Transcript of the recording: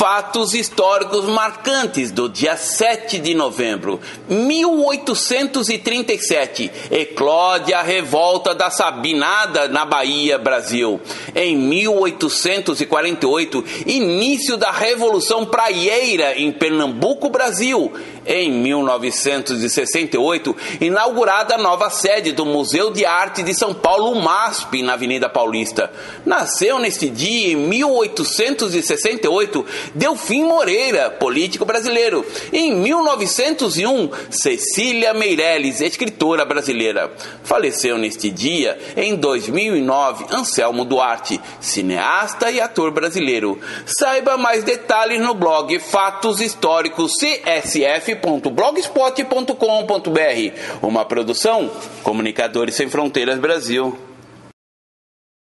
fatos históricos marcantes do dia 7 de novembro. 1837, eclode a revolta da Sabinada na Bahia, Brasil. Em 1848, início da Revolução Praieira em Pernambuco, Brasil. Em 1968, inaugurada a nova sede do Museu de Arte de São Paulo, MASP, na Avenida Paulista. Nasceu neste dia, em 1868, Delfim Moreira, político brasileiro. Em 1901, Cecília Meirelles, escritora brasileira. Faleceu neste dia, em 2009, Anselmo Duarte, cineasta e ator brasileiro. Saiba mais detalhes no blog Fatos Históricos csf.blogspot.com.br. Uma produção Comunicadores Sem Fronteiras Brasil.